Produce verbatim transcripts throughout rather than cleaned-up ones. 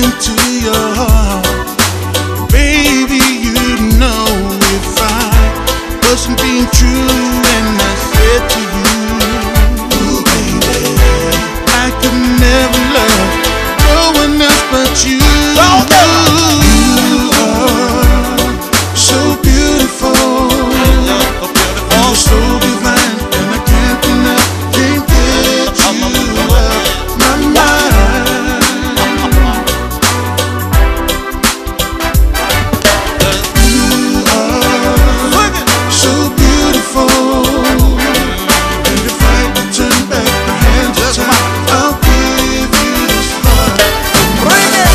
into your heart. Baby, you know if I wasn't being true and I said to you, ooh, baby, I could never love no one else but you. You are so beautiful, you're so divine, and I can't deny, can't get you out my mind. You are so beautiful, and if I could turn back the hands of time, I'll give you this heart. Bring it!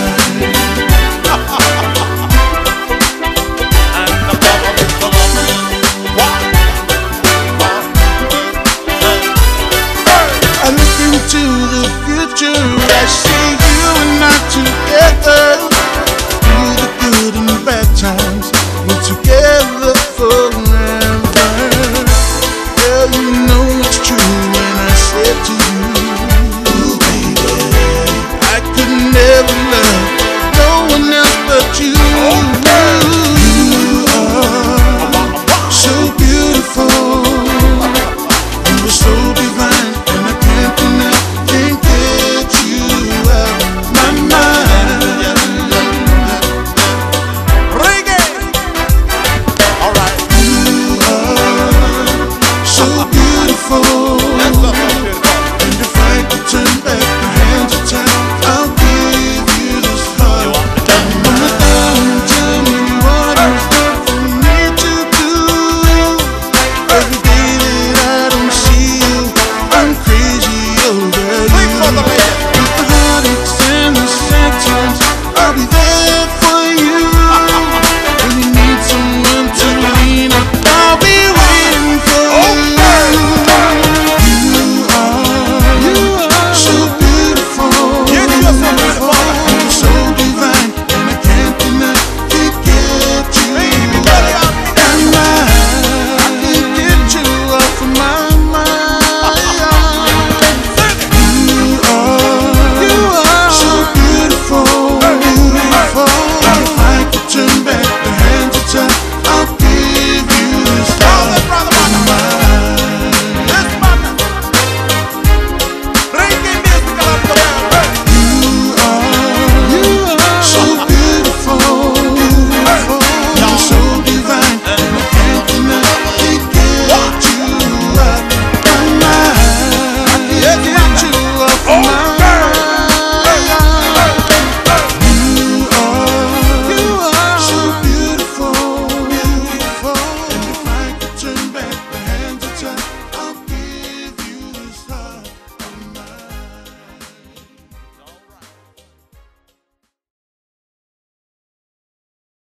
I look into the future, I see you and I together. Through the good and the bad times, we're together forever. Girl, you know it's true when I said to you, ooh, baby, I could never love no one else but you. You are so beautiful, you are so divine, and I can't deny, can't get you out my mind. Bring it! Alright. You are so beautiful, That's up, beautiful. and if I could turn back the hands of time, I'll give you this heart. Wanna down, tell me what is there for me to do. Every day that I don't see you, I'm crazy over Sing for the you. lady. With the heartaches and the sad times, I'll be there for